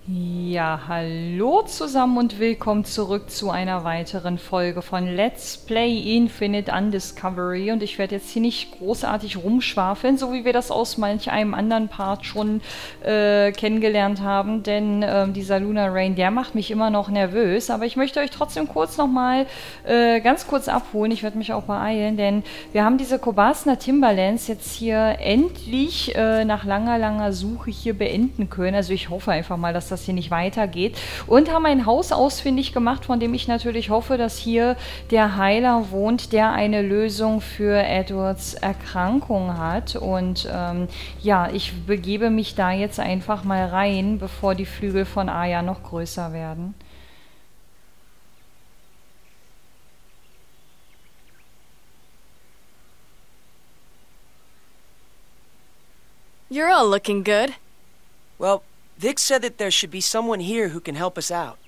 Ja, hallo zusammen und willkommen zurück zu einer weiteren Folge von Let's Play Infinite Undiscovery. Und ich werde jetzt hier nicht großartig rumschwafeln, so wie wir das aus manch einem anderen Part schon kennengelernt haben, denn dieser Lunar Rain, der macht mich immer noch nervös. Aber ich möchte euch trotzdem kurz nochmal ganz kurz abholen. Ich werde mich auch beeilen, denn wir haben diese Kobasna Timberlands jetzt hier endlich nach langer Suche hier beenden können. Also ich hoffe einfach mal, dass das hier nicht weitergeht. Und haben ein Haus ausfindig gemacht, von dem ich natürlich hoffe, dass hier der Heiler wohnt, der eine Lösung für Edwards Erkrankung hat. Und ja, ich begebe mich da jetzt einfach mal rein, bevor die Flügel von Aya noch größer werden. You're all looking good. Well, Vic said that there should be someone here who can help us out.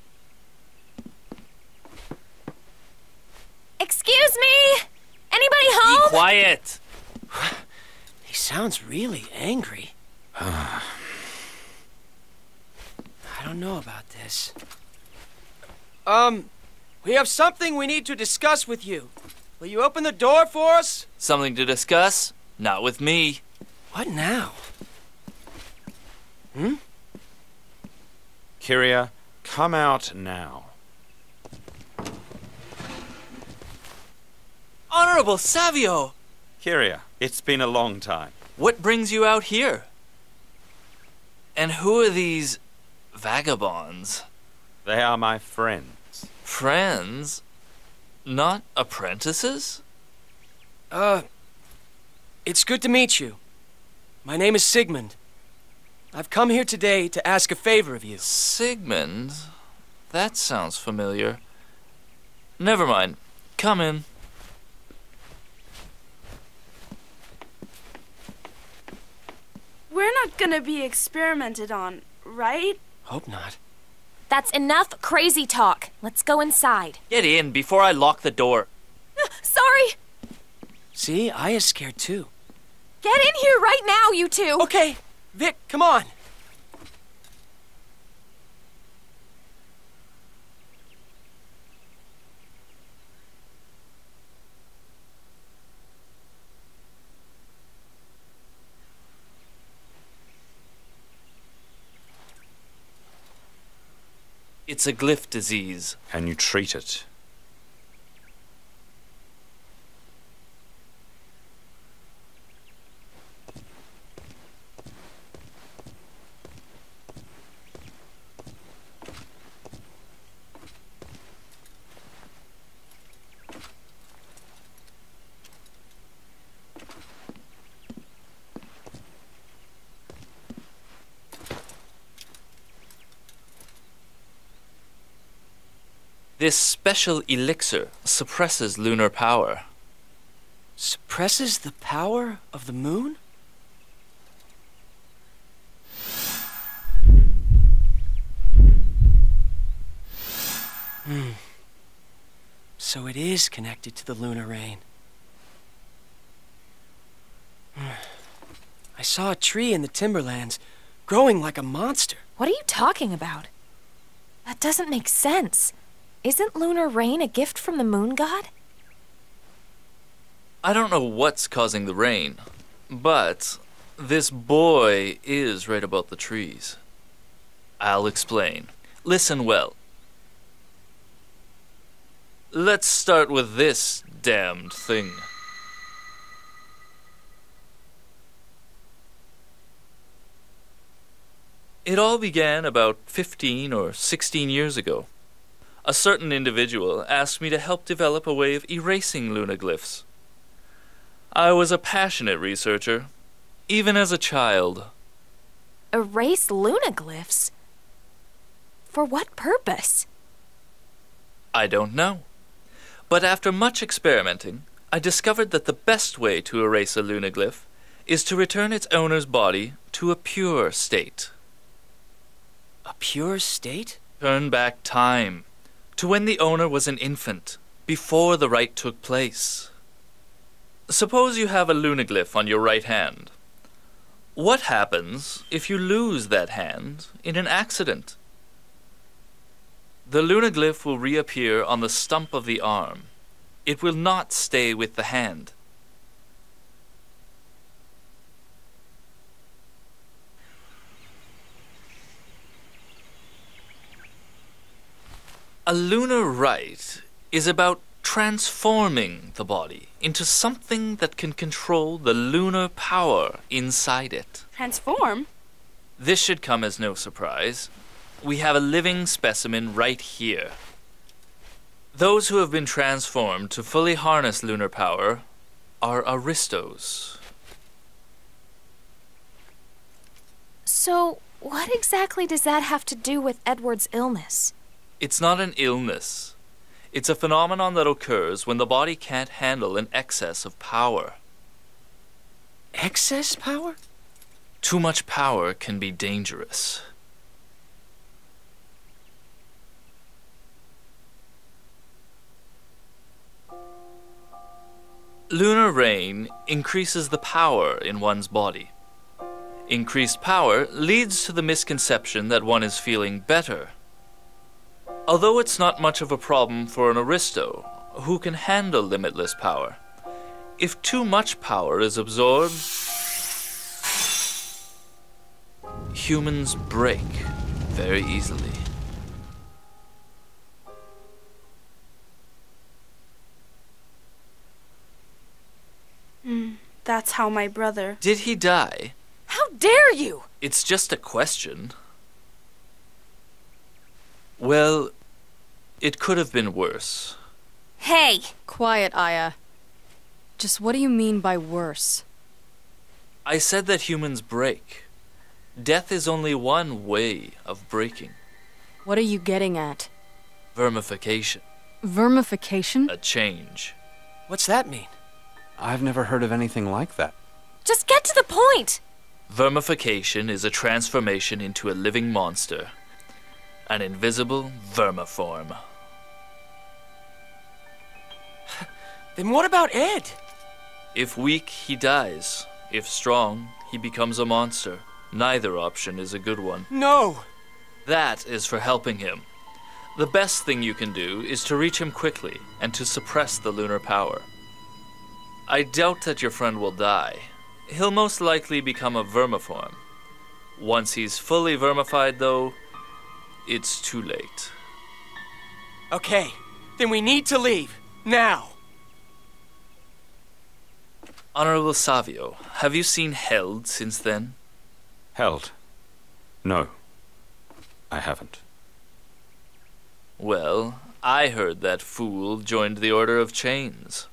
Excuse me? Anybody home? Be quiet! He sounds really angry. I don't know about this. We have something we need to discuss with you. Will you open the door for us? Something to discuss? Not with me. What now? Kyria, come out now. Honorable Savio! Kyria, it's been a long time. What brings you out here? And who are these vagabonds? They are my friends. Friends? Not apprentices? It's good to meet you. My name is Sigmund. I've come here today to ask a favor of you. Sigmund? That sounds familiar. Never mind. Come in. We're not gonna be experimented on, right? Hope not. That's enough crazy talk. Let's go inside. Get in before I lock the door. Sorry! See, Aya's scared too. Get in here right now, you two! Okay, Vic, come on. It's a glyph disease. Can you treat it? This special elixir suppresses lunar power. Suppresses the power of the moon? So it is connected to the lunar rain. I saw a tree in the Timberlands growing like a monster. What are you talking about? That doesn't make sense. Isn't lunar rain a gift from the moon god? I don't know what's causing the rain, but this boy is right about the trees. I'll explain. Listen well. Let's start with this damned thing. It all began about 15 or 16 years ago. A certain individual asked me to help develop a way of erasing lunaglyphs. I was a passionate researcher, even as a child. Erase lunaglyphs? For what purpose? I don't know. But after much experimenting, I discovered that the best way to erase a lunaglyph is to return its owner's body to a pure state. A pure state? Turn back time to when the owner was an infant, before the rite took place. Suppose you have a lunaglyph on your right hand. What happens if you lose that hand in an accident? The lunaglyph will reappear on the stump of the arm. It will not stay with the hand. A lunar rite is about transforming the body into something that can control the lunar power inside it. Transform? This should come as no surprise. We have a living specimen right here. Those who have been transformed to fully harness lunar power are aristos. So, what exactly does that have to do with Edward's illness? It's not an illness. It's a phenomenon that occurs when the body can't handle an excess of power. Excess power? Too much power can be dangerous. Lunar rain increases the power in one's body. Increased power leads to the misconception that one is feeling better. Although it's not much of a problem for an aristo, who can handle limitless power, if too much power is absorbed, humans break very easily. That's how my brother... Did he die? How dare you! It's just a question. Well, it could have been worse. Hey! Quiet, Aya. Just what do you mean by worse? I said that humans break. Death is only one way of breaking. What are you getting at? Vermification. Vermification? A change. What's that mean? I've never heard of anything like that. Just get to the point! Vermification is a transformation into a living monster. An invisible vermiform. Then what about Ed? If weak, he dies. If strong, he becomes a monster. Neither option is a good one. No! That is for helping him. The best thing you can do is to reach him quickly and to suppress the lunar power. I doubt that your friend will die. He'll most likely become a vermiform. Once he's fully vermified, though, it's too late. Okay, then we need to leave. Now! Honorable Savio, have you seen Held since then? Held? No, I haven't. Well, I heard that fool joined the Order of Chains.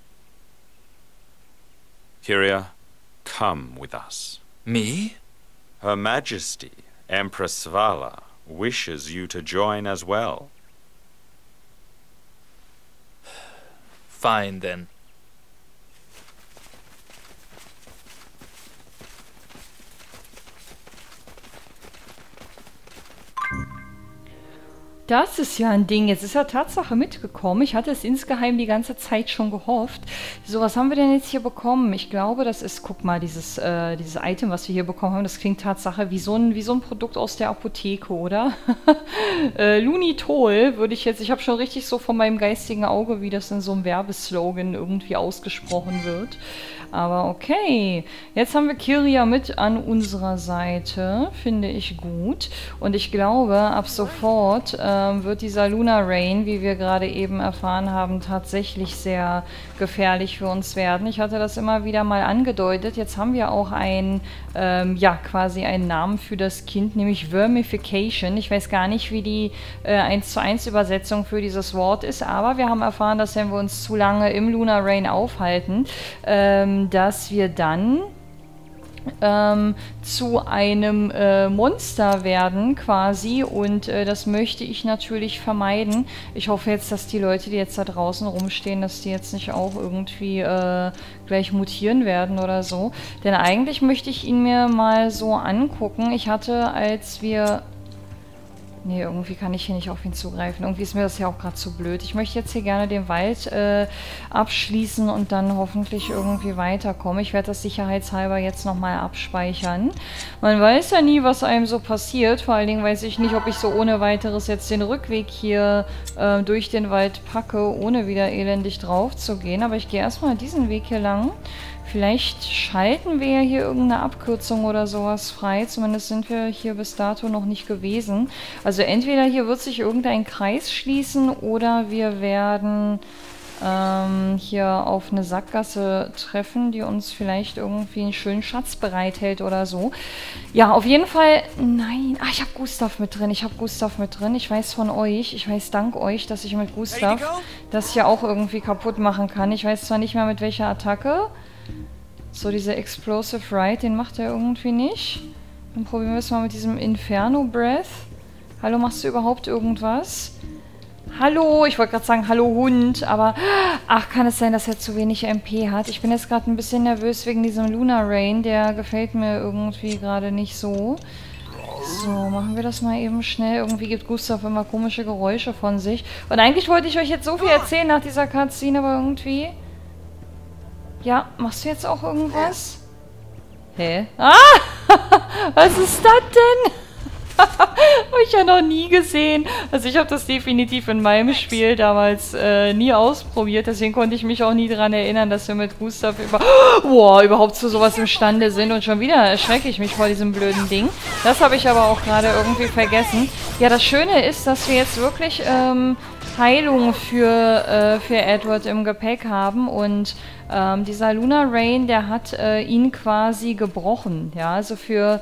Kyria, come with us. Me? Her Majesty, Empress Svala, wishes you to join as well. Fine, then. Das ist ja ein Ding. Jetzt ist er Tatsache mitgekommen. Ich hatte es insgeheim die ganze Zeit schon gehofft. So, was haben wir denn jetzt hier bekommen? Ich glaube, das ist, guck mal, dieses Item, was wir hier bekommen haben, das klingt Tatsache wie so ein Produkt aus der Apotheke, oder? Lunitol würde ich jetzt, ich habe schon richtig so von meinem geistigen Auge, wie das in so einem Werbeslogan irgendwie ausgesprochen wird. Aber okay, jetzt haben wir Kyria mit an unserer Seite, finde ich gut. Und ich glaube, ab sofort wird dieser Lunar Rain, wie wir gerade eben erfahren haben, tatsächlich sehr gefährlich für uns werden. Ich hatte das immer wieder mal angedeutet. Jetzt haben wir auch quasi einen Namen für das Kind, nämlich Vermification. Ich weiß gar nicht, wie die 1:1 Übersetzung für dieses Wort ist, aber wir haben erfahren, dass wenn wir uns zu lange im Lunar Rain aufhalten, dass wir dann zu einem Monster werden quasi, und das möchte ich natürlich vermeiden. Ich hoffe jetzt, dass die Leute, die jetzt da draußen rumstehen, dass die jetzt nicht auch irgendwie gleich mutieren werden oder so. Denn eigentlich möchte ich ihn mir mal so angucken. Ich hatte, als wir Nee, irgendwie kann ich hier nicht auf ihn zugreifen. Irgendwie ist mir das ja auch gerade zu blöd. Ich möchte jetzt hier gerne den Wald abschließen und dann hoffentlich irgendwie weiterkommen. Ich werde das sicherheitshalber jetzt nochmal abspeichern. Man weiß ja nie, was einem so passiert. Vor allen Dingen weiß ich nicht, ob ich so ohne weiteres jetzt den Rückweg hier durch den Wald packe, ohne wieder elendig drauf zu gehen. Aber ich gehe erstmal diesen Weg hier lang. Vielleicht schalten wir ja hier irgendeine Abkürzung oder sowas frei. Zumindest sind wir hier bis dato noch nicht gewesen. Also entweder hier wird sich irgendein Kreis schließen oder wir werden hier auf eine Sackgasse treffen, die uns vielleicht irgendwie einen schönen Schatz bereithält oder so. Ja, auf jeden Fall... Nein. Ah, ich habe Gustav mit drin. Ich weiß von euch, ich weiß dank euch, dass ich mit Gustav das hier auch irgendwie kaputt machen kann. Ich weiß zwar nicht mehr mit welcher Attacke. So, diese Explosive Ride, den macht er irgendwie nicht. Dann probieren wir es mal mit diesem Inferno Breath. Hallo, machst du überhaupt irgendwas? Hallo, ich wollte gerade sagen, hallo Hund, aber... Ach, kann es sein, dass er zu wenig MP hat? Ich bin jetzt gerade ein bisschen nervös wegen diesem Lunar Rain. Der gefällt mir irgendwie gerade nicht so. So, machen wir das mal eben schnell. Irgendwie gibt Gustav immer komische Geräusche von sich. Und eigentlich wollte ich euch jetzt so viel erzählen nach dieser Cutscene, aber irgendwie... Ja, machst du jetzt auch irgendwas? Hä? Ah! Was ist das denn? Habe ich ja noch nie gesehen. Also ich habe das definitiv in meinem Spiel damals nie ausprobiert. Deswegen konnte ich mich auch nie daran erinnern, dass wir mit Gustav überhaupt zu sowas imstande sind. Und schon wieder erschrecke ich mich vor diesem blöden Ding. Das habe ich aber auch gerade irgendwie vergessen. Ja, das Schöne ist, dass wir jetzt wirklich Heilung für Edward im Gepäck haben. Und dieser Lunar Rain, der hat ihn quasi gebrochen. Ja, also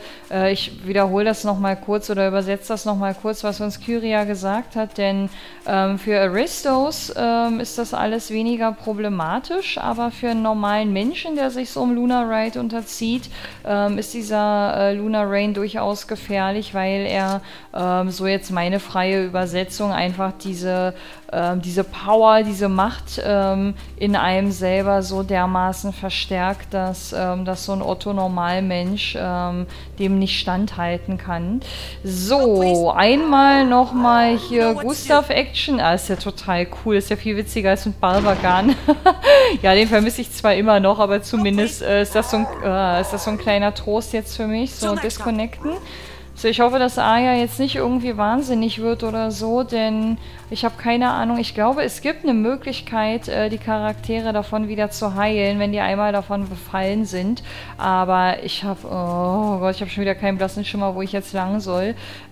ich wiederhole das nochmal kurz oder übersetze das nochmal kurz, was uns Kyria gesagt hat, denn für Aristos ist das alles weniger problematisch, aber für einen normalen Menschen, der sich so einem Lunar Ride unterzieht, ist dieser Lunar Rain durchaus gefährlich, weil er, so jetzt meine freie Übersetzung, einfach diese Power, diese Macht in einem selber so dermaßen verstärkt, dass so ein Otto-Normalmensch dem nicht standhalten kann. So, einmal nochmal hier Gustav-Action. Ah, ist ja total cool. Ist ja viel witziger als mit Balbagan. Ja, den vermisse ich zwar immer noch, aber zumindest ist das so ein kleiner Trost jetzt für mich. So, disconnecten. So, ich hoffe, dass Aya jetzt nicht irgendwie wahnsinnig wird oder so, denn ich habe keine Ahnung. Ich glaube, es gibt eine Möglichkeit, die Charaktere davon wieder zu heilen, wenn die einmal davon befallen sind. Aber ich habe, oh Gott, ich habe schon wieder keinen blassen Schimmer, wo ich jetzt lang soll.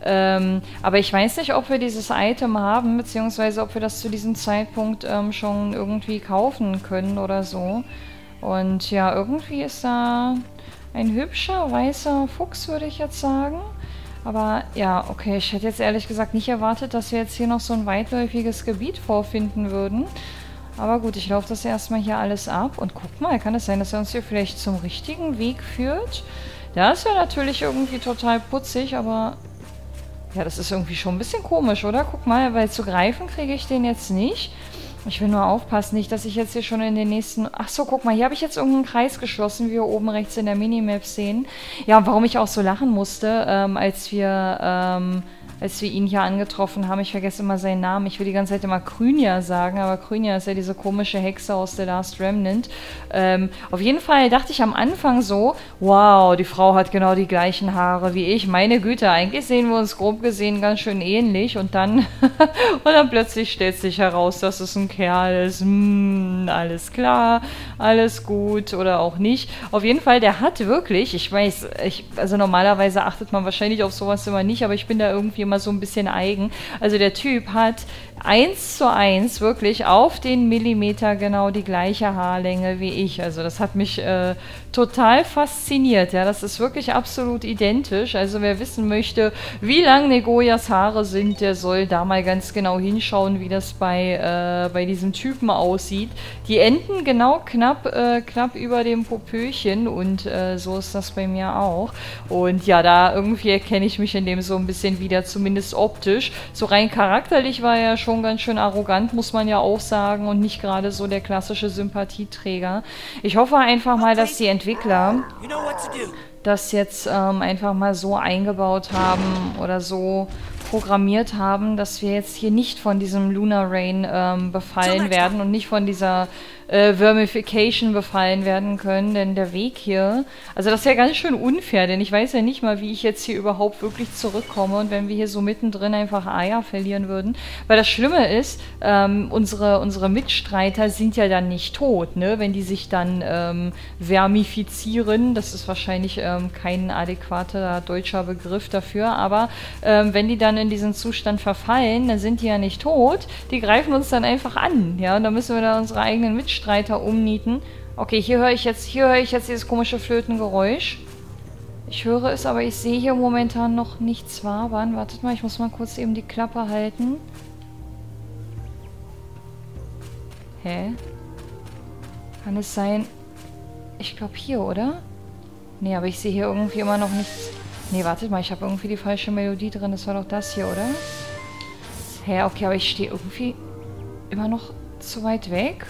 Aber ich weiß nicht, ob wir dieses Item haben, beziehungsweise ob wir das zu diesem Zeitpunkt schon irgendwie kaufen können oder so. Und ja, irgendwie ist da ein hübscher, weißer Fuchs, würde ich jetzt sagen. Aber ja, okay, ich hätte jetzt ehrlich gesagt nicht erwartet, dass wir jetzt hier noch so ein weitläufiges Gebiet vorfinden würden. Aber gut, ich laufe das erstmal hier alles ab. Und guck mal, kann es sein, dass er uns hier vielleicht zum richtigen Weg führt? Das wäre natürlich irgendwie total putzig, aber... Ja, das ist irgendwie schon ein bisschen komisch, oder? Guck mal, weil zu greifen kriege ich den jetzt nicht. Ich will nur aufpassen, nicht, dass ich jetzt hier schon in den nächsten... Ach so, guck mal, hier habe ich jetzt irgendeinen Kreis geschlossen, wie wir oben rechts in der Minimap sehen. Ja, und warum ich auch so lachen musste, als wir ihn hier angetroffen haben. Ich vergesse immer seinen Namen. Ich will die ganze Zeit immer Krynja sagen, aber Krynja ist ja diese komische Hexe aus The Last Remnant. Auf jeden Fall dachte ich am Anfang so, wow, die Frau hat genau die gleichen Haare wie ich. Meine Güte, eigentlich sehen wir uns grob gesehen ganz schön ähnlich. Und dann, plötzlich stellt sich heraus, dass es ein Kerl ist. Alles klar, alles gut oder auch nicht. Auf jeden Fall, der hat wirklich, ich weiß, also normalerweise achtet man wahrscheinlich auf sowas immer nicht, aber ich bin da irgendwie immer so ein bisschen eigen. Also der Typ hat 1:1 wirklich auf den Millimeter genau die gleiche Haarlänge wie ich. Also das hat mich total fasziniert. Ja, das ist wirklich absolut identisch. Also wer wissen möchte, wie lang Negoyas Haare sind, der soll da mal ganz genau hinschauen, wie das bei diesem Typen aussieht. Die enden genau knapp über dem Popöchen und so ist das bei mir auch. Und ja, da irgendwie erkenne ich mich in dem so ein bisschen wieder, zumindest optisch. So rein charakterlich war er schon ganz schön arrogant, muss man ja auch sagen, und nicht gerade so der klassische Sympathieträger. Ich hoffe einfach mal, dass die Entwickler das jetzt einfach mal so eingebaut haben oder so programmiert haben, dass wir jetzt hier nicht von diesem Lunar Rain befallen werden und nicht von dieser Vermification befallen werden können, denn der Weg hier, also das ist ja ganz schön unfair, denn ich weiß ja nicht mal, wie ich jetzt hier überhaupt wirklich zurückkomme und wenn wir hier so mittendrin einfach Eier verlieren würden, weil das Schlimme ist, unsere Mitstreiter sind ja dann nicht tot, ne, wenn die sich dann vermifizieren, das ist wahrscheinlich kein adäquater deutscher Begriff dafür, aber wenn die dann in diesen Zustand verfallen, dann sind die ja nicht tot, die greifen uns dann einfach an, ja, und dann müssen wir da unsere eigenen Mitstreiter umnieten. Okay, hier höre ich jetzt dieses komische Flötengeräusch. Ich höre es, aber ich sehe hier momentan noch nichts wabern. Wartet mal, ich muss mal kurz eben die Klappe halten. Hä? Kann es sein? Ich glaube hier, oder? Nee, aber ich sehe hier irgendwie immer noch nichts. Nee, wartet mal, ich habe irgendwie die falsche Melodie drin. Das war doch das hier, oder? Hä, okay, aber ich stehe irgendwie immer noch zu weit weg.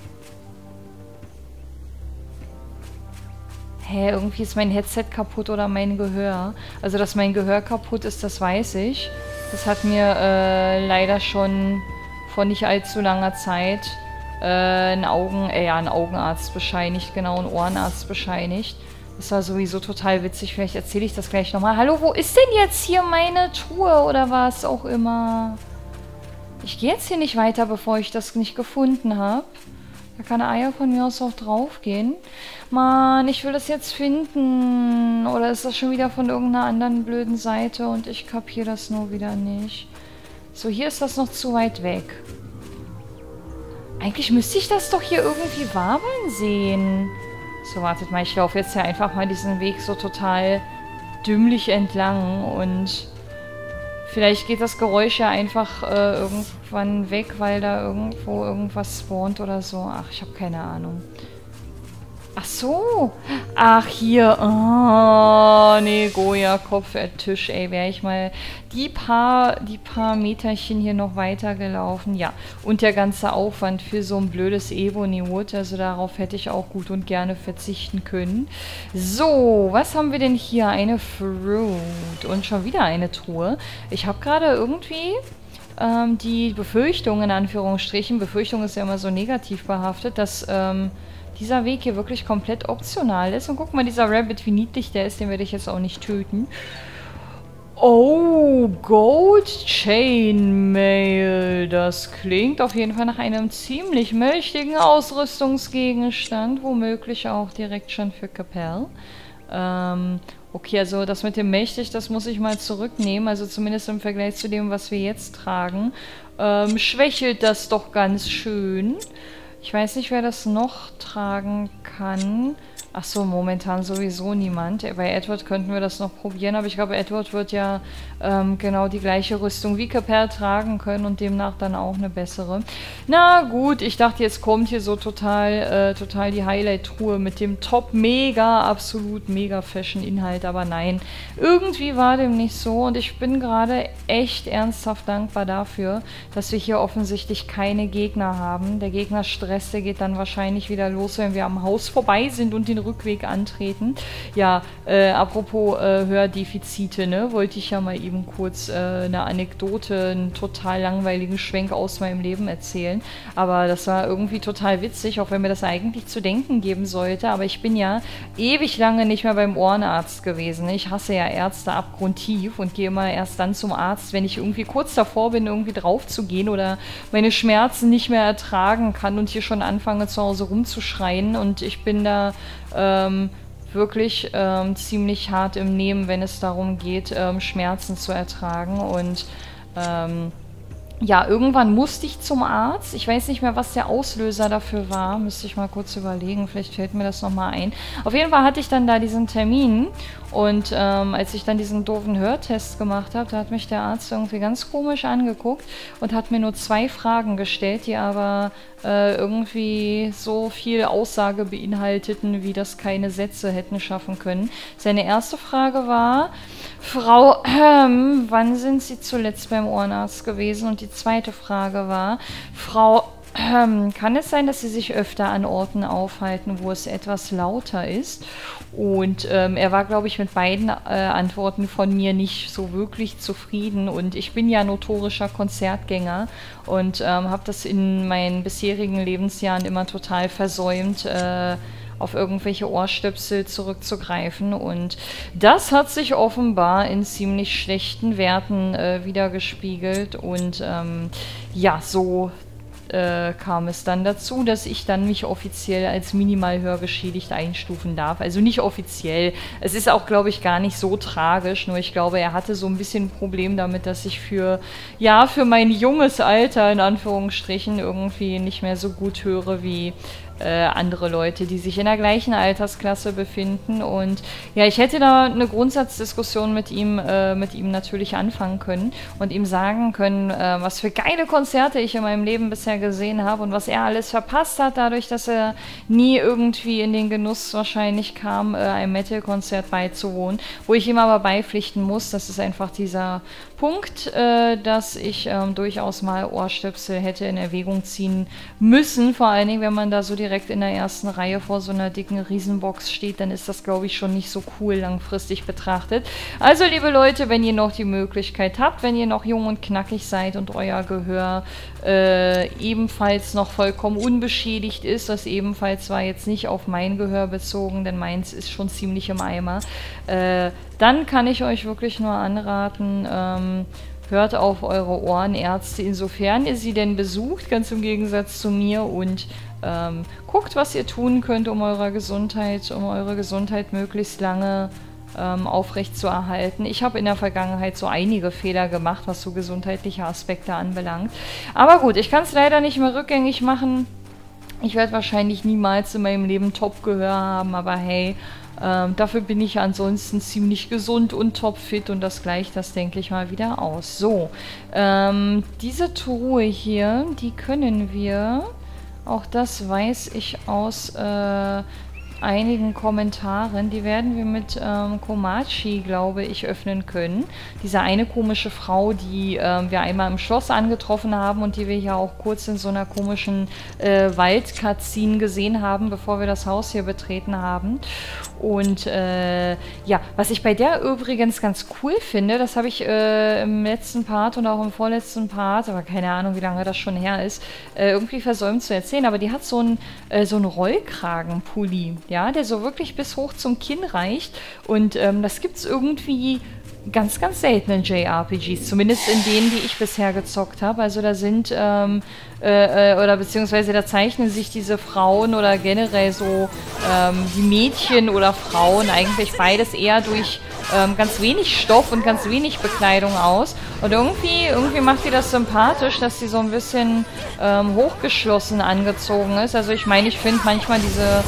Hä, irgendwie ist mein Headset kaputt oder mein Gehör. Also, dass mein Gehör kaputt ist, das weiß ich. Das hat mir leider schon vor nicht allzu langer Zeit ein Augenarzt bescheinigt, genau, ein Ohrenarzt bescheinigt. Das war sowieso total witzig. Vielleicht erzähle ich das gleich nochmal. Hallo, wo ist denn jetzt hier meine Truhe oder was auch immer? Ich gehe jetzt hier nicht weiter, bevor ich das nicht gefunden habe. Da kann eine Eier von mir aus auch draufgehen. Mann, ich will das jetzt finden. Oder ist das schon wieder von irgendeiner anderen blöden Seite und ich kapiere das nur wieder nicht. So, hier ist das noch zu weit weg. Eigentlich müsste ich das doch hier irgendwie wabern sehen. So, wartet mal, ich laufe jetzt ja einfach mal diesen Weg so total dümmlich entlang und vielleicht geht das Geräusch ja einfach irgendwann weg, weil da irgendwo irgendwas spawnt oder so. Ach, ich habe keine Ahnung. Ach so. Ach, hier. Oh, nee, Goya, Kopf, Tisch, ey. Wäre ich mal die paar Meterchen hier noch weiter gelaufen. Ja, und der ganze Aufwand für so ein blödes Ebony Wood. Also darauf hätte ich auch gut und gerne verzichten können. So, was haben wir denn hier? Eine Fruit. Und schon wieder eine Truhe. Ich habe gerade irgendwie die Befürchtung, in Anführungsstrichen, Befürchtung ist ja immer so negativ behaftet, dass dieser Weg hier wirklich komplett optional ist. Und guck mal, dieser Rabbit, wie niedlich der ist, den werde ich jetzt auch nicht töten. Oh, Gold Chainmail. Das klingt auf jeden Fall nach einem ziemlich mächtigen Ausrüstungsgegenstand. Womöglich auch direkt schon für Capel. Okay, also das mit dem mächtig, das muss ich mal zurücknehmen. Also zumindest im Vergleich zu dem, was wir jetzt tragen. Schwächelt das doch ganz schön. Ich weiß nicht, wer das noch tragen kann. Ach so, momentan sowieso niemand. Bei Edward könnten wir das noch probieren, aber ich glaube, Edward wird ja genau die gleiche Rüstung wie Capel tragen können und demnach dann auch eine bessere. Na gut, ich dachte, jetzt kommt hier so total die Highlight-Truhe mit dem absolut mega Fashion-Inhalt, aber nein. Irgendwie war dem nicht so und ich bin gerade echt ernsthaft dankbar dafür, dass wir hier offensichtlich keine Gegner haben. Der Gegnerstress, der geht dann wahrscheinlich wieder los, wenn wir am Haus vorbei sind und den Rückweg antreten. Ja, apropos Hördefizite, ne, wollte ich ja mal eben kurz eine Anekdote, einen total langweiligen Schwenk aus meinem Leben erzählen. Aber das war irgendwie total witzig, auch wenn mir das eigentlich zu denken geben sollte. Aber ich bin ja ewig lange nicht mehr beim Ohrenarzt gewesen. Ich hasse ja Ärzte abgrundtief und gehe immer erst dann zum Arzt, wenn ich irgendwie kurz davor bin, irgendwie drauf zu gehen oder meine Schmerzen nicht mehr ertragen kann und hier schon anfange zu Hause rumzuschreien. Und ich bin da wirklich ziemlich hart im Nehmen, wenn es darum geht, Schmerzen zu ertragen. Und ja, irgendwann musste ich zum Arzt. Ich weiß nicht mehr, was der Auslöser dafür war. Müsste ich mal kurz überlegen. Vielleicht fällt mir das nochmal ein. Auf jeden Fall hatte ich dann da diesen Termin. Und als ich dann diesen doofen Hörtest gemacht habe, da hat mich der Arzt irgendwie ganz komisch angeguckt und hat mir nur 2 Fragen gestellt, die aber irgendwie so viel Aussage beinhalteten, wie das keine Sätze hätten schaffen können. Seine erste Frage war: Frau, wann sind Sie zuletzt beim Ohrenarzt gewesen? Und die zweite Frage war: Frau, kann es sein, dass sie sich öfter an Orten aufhalten, wo es etwas lauter ist. Und er war, glaube ich, mit beiden Antworten von mir nicht so wirklich zufrieden. Und ich bin ja notorischer Konzertgänger und habe das in meinen bisherigen Lebensjahren immer total versäumt, auf irgendwelche Ohrstöpsel zurückzugreifen. Und das hat sich offenbar in ziemlich schlechten Werten wiedergespiegelt. Und ja, so kam es dann dazu, dass ich dann mich offiziell als minimal hörgeschädigt einstufen darf. Also nicht offiziell. Es ist auch, glaube ich, gar nicht so tragisch. Nur ich glaube, er hatte so ein bisschen ein Problem damit, dass ich für mein junges Alter, in Anführungsstrichen, irgendwie nicht mehr so gut höre wie andere Leute, die sich in der gleichen Altersklasse befinden. Und ja, ich hätte da eine Grundsatzdiskussion mit ihm natürlich anfangen können und ihm sagen können, was für geile Konzerte ich in meinem Leben bisher gesehen habe und was er alles verpasst hat, dadurch, dass er nie irgendwie in den Genuss wahrscheinlich kam, einem Metal-Konzert beizuwohnen. Wo ich ihm aber beipflichten muss, das ist einfach dieser Punkt, dass ich durchaus mal Ohrstöpsel hätte in Erwägung ziehen müssen. Vor allen Dingen, wenn man da so direkt in der ersten Reihe vor so einer dicken Riesenbox steht, dann ist das, glaube ich, schon nicht so cool langfristig betrachtet. Also, liebe Leute, wenn ihr noch die Möglichkeit habt, wenn ihr noch jung und knackig seid und euer Gehör ebenfalls noch vollkommen unbeschädigt ist, das ebenfalls war jetzt nicht auf mein Gehör bezogen, denn meins ist schon ziemlich im Eimer, dann kann ich euch wirklich nur anraten, hört auf eure Ohrenärzte, insofern ihr sie denn besucht, ganz im Gegensatz zu mir, und guckt, was ihr tun könnt, um eure Gesundheit möglichst lange aufrecht zu erhalten. Ich habe in der Vergangenheit so einige Fehler gemacht, was so gesundheitliche Aspekte anbelangt. Aber gut, ich kann es leider nicht mehr rückgängig machen. Ich werde wahrscheinlich niemals in meinem Leben Top-Gehör haben, aber hey, dafür bin ich ansonsten ziemlich gesund und topfit und das gleicht das, denke ich mal, wieder aus. So, diese Truhe hier, die können wir, auch das weiß ich aus einigen Kommentaren, die werden wir mit Komachi, glaube ich, öffnen können. Diese eine komische Frau, die wir einmal im Schloss angetroffen haben und die wir ja auch kurz in so einer komischen Wald-Cutscene gesehen haben, bevor wir das Haus hier betreten haben. Und ja, was ich bei der übrigens ganz cool finde, das habe ich im letzten Part und auch im vorletzten Part, aber keine Ahnung, wie lange das schon her ist, irgendwie versäumt zu erzählen, aber die hat so einen Rollkragenpulli, ja, der so wirklich bis hoch zum Kinn reicht, und das gibt's irgendwie ganz, ganz selten in JRPGs, zumindest in denen, die ich bisher gezockt habe. Also da sind, oder beziehungsweise da zeichnen sich diese Frauen oder generell so die Mädchen oder Frauen, eigentlich beides eher durch ganz wenig Stoff und ganz wenig Bekleidung aus. Und irgendwie macht die das sympathisch, dass sie so ein bisschen hochgeschlossen angezogen ist. Also ich meine, ich finde manchmal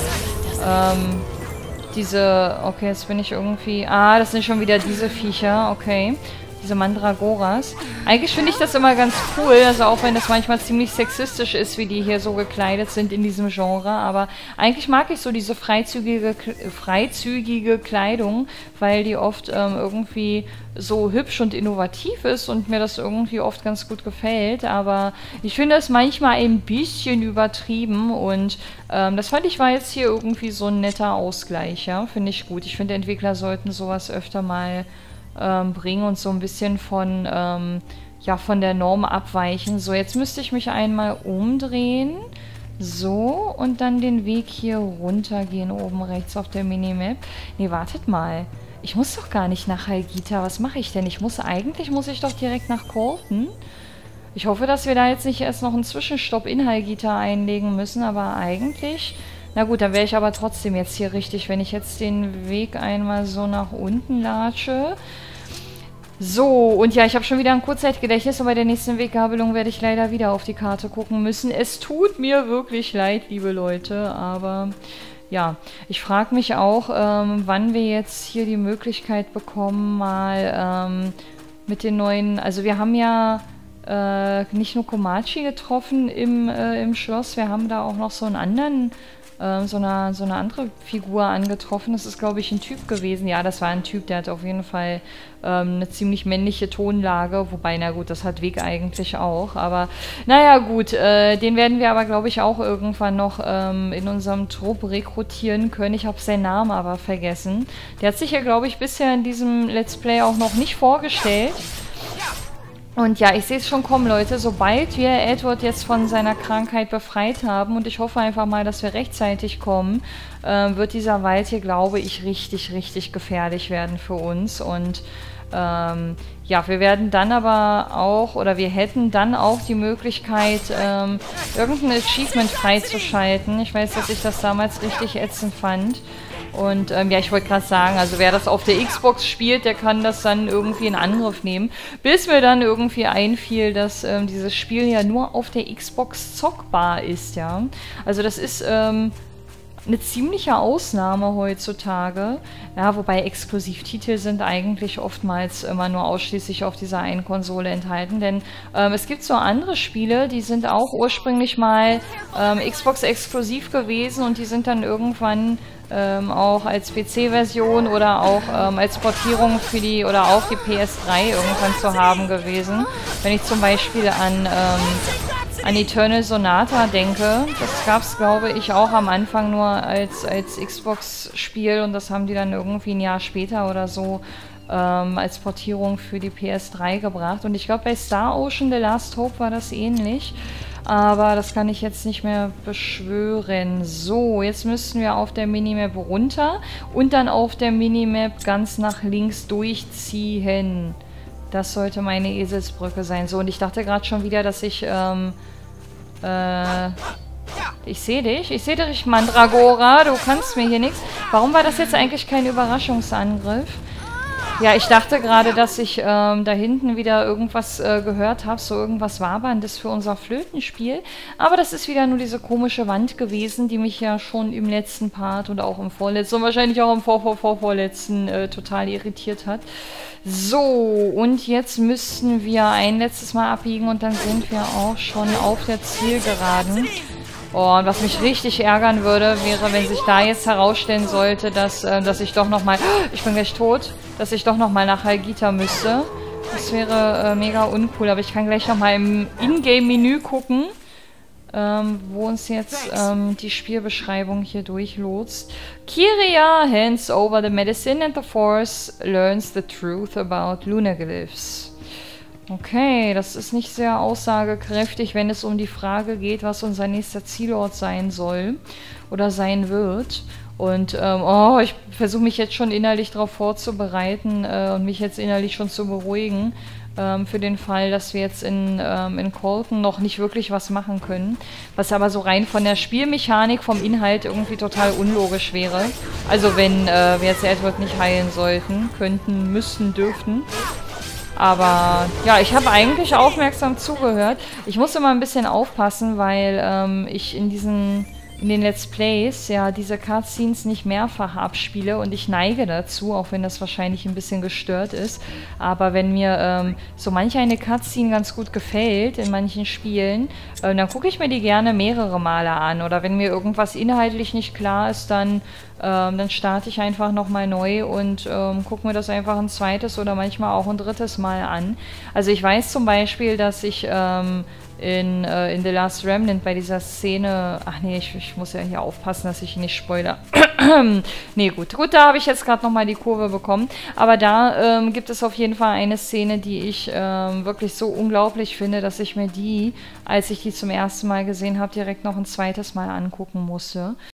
okay, jetzt bin ich irgendwie... Ah, das sind schon wieder diese Viecher, okay. Diese Mandragoras. Eigentlich finde ich das immer ganz cool, also auch wenn das manchmal ziemlich sexistisch ist, wie die hier so gekleidet sind in diesem Genre, aber eigentlich mag ich so diese freizügige Kleidung, weil die oft irgendwie so hübsch und innovativ ist und mir das irgendwie oft ganz gut gefällt, aber ich finde es manchmal ein bisschen übertrieben, und das fand ich war jetzt hier irgendwie so ein netter Ausgleich, ja, finde ich gut. Ich finde, Entwickler sollten sowas öfter mal bringen und so ein bisschen von der Norm abweichen. So, jetzt müsste ich mich einmal umdrehen. So, und dann den Weg hier runter gehen, oben rechts auf der Minimap. Nee, wartet mal. Ich muss doch gar nicht nach Halgita. Was mache ich denn? Eigentlich muss ich doch direkt nach Colton. Ich hoffe, dass wir da jetzt nicht erst noch einen Zwischenstopp in Halgita einlegen müssen, aber eigentlich... Na gut, dann wäre ich aber trotzdem jetzt hier richtig, wenn ich jetzt den Weg einmal so nach unten latsche. So, und ja, ich habe schon wieder ein Kurzzeitgedächtnis und bei der nächsten Weggabelung werde ich leider wieder auf die Karte gucken müssen. Es tut mir wirklich leid, liebe Leute, aber ja, ich frage mich auch, wann wir jetzt hier die Möglichkeit bekommen, mal mit den neuen... Also wir haben ja nicht nur Komachi getroffen im Schloss, wir haben da auch noch so einen anderen so eine andere Figur angetroffen. Das ist, glaube ich, ein Typ gewesen. Ja, das war ein Typ, der hat auf jeden Fall eine ziemlich männliche Tonlage. Wobei, na gut, das hat Vic eigentlich auch. Aber, naja, gut. Den werden wir aber, glaube ich, auch irgendwann noch in unserem Trupp rekrutieren können. Ich habe seinen Namen aber vergessen. Der hat sich ja, glaube ich, bisher in diesem Let's Play auch noch nicht vorgestellt. Und ja, ich sehe es schon kommen, Leute. Sobald wir Edward jetzt von seiner Krankheit befreit haben, und ich hoffe einfach mal, dass wir rechtzeitig kommen, wird dieser Wald hier, glaube ich, richtig, richtig gefährlich werden für uns. Und ja, wir werden dann aber auch, oder wir hätten dann auch die Möglichkeit, irgendein Achievement freizuschalten. Ich weiß, dass ich das damals richtig ätzend fand. Und ja, ich wollte gerade sagen, also wer das auf der Xbox spielt, der kann das dann irgendwie in Angriff nehmen. Bis mir dann irgendwie einfiel, dass dieses Spiel ja nur auf der Xbox zockbar ist, ja. Also das ist eine ziemliche Ausnahme heutzutage. Ja, wobei Exklusivtitel sind eigentlich oftmals immer nur ausschließlich auf dieser einen Konsole enthalten. Denn es gibt so andere Spiele, die sind auch ursprünglich mal Xbox-exklusiv gewesen und die sind dann irgendwann auch als PC-Version oder auch als Portierung für die oder auf die PS3 irgendwann zu haben gewesen. Wenn ich zum Beispiel an Eternal Sonata denke, das gab es, glaube ich, auch am Anfang nur als Xbox-Spiel und das haben die dann irgendwie ein Jahr später oder so als Portierung für die PS3 gebracht. Und ich glaube, bei Star Ocean The Last Hope war das ähnlich. Aber das kann ich jetzt nicht mehr beschwören. So, jetzt müssten wir auf der Minimap runter und dann auf der Minimap ganz nach links durchziehen. Das sollte meine Eselsbrücke sein. So, und ich dachte gerade schon wieder, dass ich ich sehe dich, Mandragora. Du kannst mir hier nichts. Warum war das jetzt eigentlich kein Überraschungsangriff? Ja, ich dachte gerade, dass ich da hinten wieder irgendwas gehört habe, so irgendwas Waberndes für unser Flötenspiel. Aber das ist wieder nur diese komische Wand gewesen, die mich ja schon im letzten Part und auch im vorletzten und wahrscheinlich auch im vorletzten total irritiert hat. So, und jetzt müssten wir ein letztes Mal abbiegen und dann sind wir auch schon auf der Zielgeraden. Oh, und was mich richtig ärgern würde, wäre, wenn sich da jetzt herausstellen sollte, dass ich doch nochmal... Ich bin gleich tot. Dass ich doch nochmal nach Halgita müsste. Das wäre mega uncool. Aber ich kann gleich nochmal im Ingame-Menü gucken, wo uns jetzt die Spielbeschreibung hier durchlotst. Kiria hands over the medicine and the Force learns the truth about Lunaglyphs. Okay, das ist nicht sehr aussagekräftig, wenn es um die Frage geht, was unser nächster Zielort sein soll oder sein wird. Und oh, ich versuche mich jetzt schon innerlich darauf vorzubereiten und mich jetzt innerlich schon zu beruhigen für den Fall, dass wir jetzt in Colton noch nicht wirklich was machen können. Was aber so rein von der Spielmechanik, vom Inhalt irgendwie total unlogisch wäre. Also wenn wir jetzt Edward nicht heilen sollten, könnten, müssten, dürften. Aber ja, ich habe eigentlich aufmerksam zugehört. Ich muss immer ein bisschen aufpassen, weil ich in den Let's Plays ja diese Cutscenes nicht mehrfach abspiele und ich neige dazu, auch wenn das wahrscheinlich ein bisschen gestört ist. Aber wenn mir so manch eine Cutscene ganz gut gefällt in manchen Spielen, dann gucke ich mir die gerne mehrere Male an. Oder wenn mir irgendwas inhaltlich nicht klar ist, dann starte ich einfach nochmal neu und gucke mir das einfach ein zweites oder manchmal auch ein drittes Mal an. Also ich weiß zum Beispiel, dass ich in The Last Remnant bei dieser Szene... Ach nee, ich muss ja hier aufpassen, dass ich nicht spoilere. Nee, gut. Gut, da habe ich jetzt gerade nochmal die Kurve bekommen. Aber da gibt es auf jeden Fall eine Szene, die ich wirklich so unglaublich finde, dass ich mir die, als ich die zum ersten Mal gesehen habe, direkt noch ein zweites Mal angucken musste.